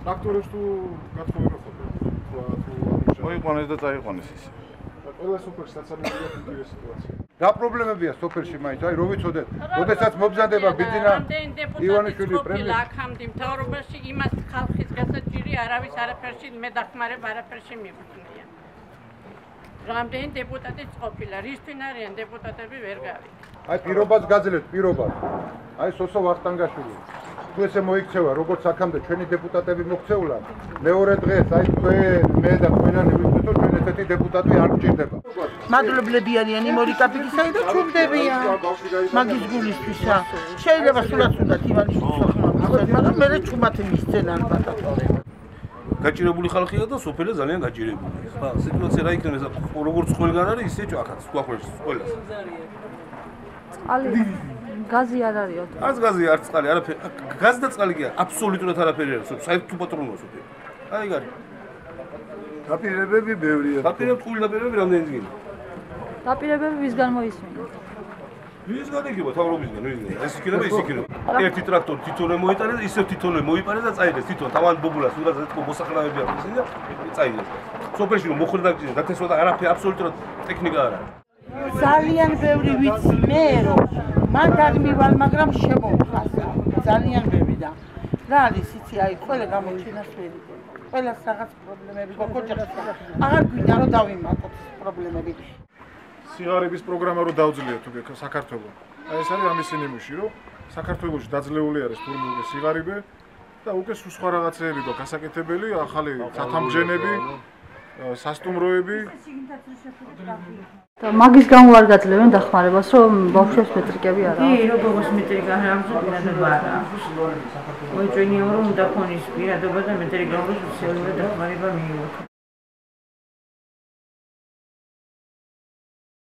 ტრაქტორებს თუ გათხოვება ხოლმე. მოიყვანეს და წაიყვანეს ის. ყველა სოფელში საცამებია თვითონ სიტუაცია. რა პრობლემებია სოფელში მაინც? აი რო ვიცოდეთ, როდესაც მობზანდება ბიძინა ივანიშვილი პრემიერ აქამდე მთავრობაში იმას ხალხის გასაჭირი არავის არაფერში მედახმარება არაფერში მიგვწნია. რამდენი დეპუტატიც ყოფილა, რისთვინ არიან დეპუტატები ვერ გავიგე. აი პირობას გაძლევთ, პირობას. აი სოსო ვახტანგაშვილი. თუ ესე მოიქცევა, როგორც აქამდე ჩვენი დეპუტატები მოქცეულან, მეორე დღეს აი მე და ყველანი ვიყვეთ, რომ ჩვენ ესეთი დეპუტატი არ გჭირდება. მადლობლები არიან იმ ორი კაპიტისა და ჩუმდებიან. მაგის გულისთვისა. შეიძლება სულაც უნდა ივანიშვილის სახმარებისას, მაგრამ მე ჩუმათი მისცენ ალბათ. გაჭირებული ხალხია და სოფელი ძალიან გაჭირებული. ხა, სიტუაცია რა იქნება, როგორც ყველგან არის, ისე აქაც გვაქვს ყველას. წყალი გაზი არ არის. არც გაზი, არც წყალი, არაფერი. გაზი და წყალი კი აბსოლუტურად არაფერი არის. საერთოდ უპატრონოა სოფელი. აი გარი. დაპირებები ბევრია. დაპირებები ყული დაპირებები რამდენი ძგინი? დაპირებები ვისგან მოისმინეთ? ვისგან იქნება თავრობისგან, ვისგან. ეს იქნება, ის იქნება. ერთი ტრაქტორი თვითონვე მოიტანეს, ისევ თვითონვე მოიპარეს და წაიღეს თვითონ თავად ბობულას, თუნდაც ეთქო მოსახლეები აქვს ისინი და წაიღეს. სოფელში რომ მოხდა დაგჭირდა და არაფერი აბსოლუტურად ტექნიკა არ არის. ძალიან ბევრი ვიცი მე რომ მან გადმივალ, მაგრამ შემოვხასა. ძალიან ბევრი და რა არის იცი, აი ყველა გამოჩენას ვერი. ყველას რაღაც პრობლემები გვაქვს ოჯახში. აღარ გვინდა რომ დავიმატოთ პრობლემები. სიგარების პროგრამა რო დავძლიათ უკვე საქართველოს. აი ეს არის ამის ნიმუში, რომ საქართველოში დაძლეული არის თურმე უკვე სიგარები და უკვე სხვა რაღაცეები გვაქვს გასაკეთებელი, ახალი სათამბჯენები, სასტუმროები. და მაგის გამო არ გაძლევენ დახმარებას, რომ ბავშვებს მეტრიკები არა. კი, როგორც მეტრიკა რამზებინადობა არა. მოიწვენიო რომ უნდა ქონის პირადობა და მეტრიკა რომ სოციალური დახმარება მიიღოთ.